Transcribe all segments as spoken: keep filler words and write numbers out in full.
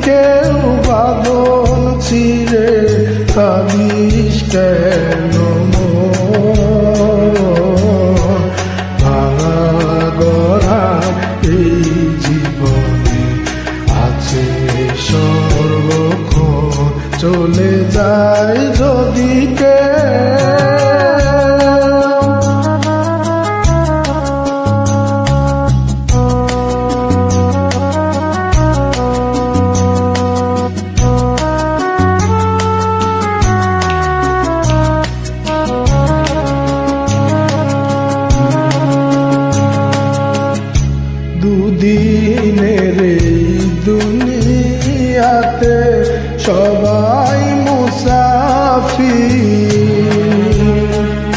কেউ বাঁধন ছিঁড়ে কাঁদিস কেন ভাঙা গড়া এই জীবনে আছে সর্বক্ষণ চলে যায় যদি কে দুদিনের এই দুনিয়াতে সবাই মুসাফির,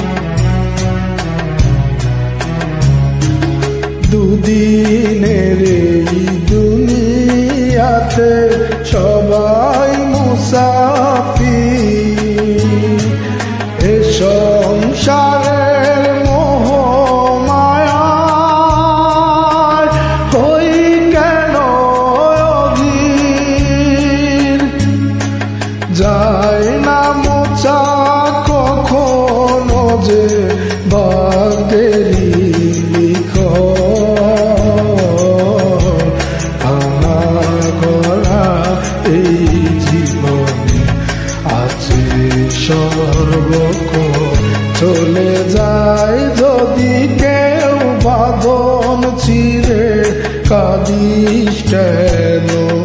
দুদিনের এই দুনিয়াতে সবাই মুসাফির। এ সংসারের মোহ মায়ায় হই কেন অধীর, যায় না মোচা কখনো যে ভাগ্যেরই লিখন। ভাঙা গড়া এই জীবনে আছে সর্বক্ষণ চলে যায় যদি কেউ বাঁধন ছিঁড়ে কাঁদিস কেন।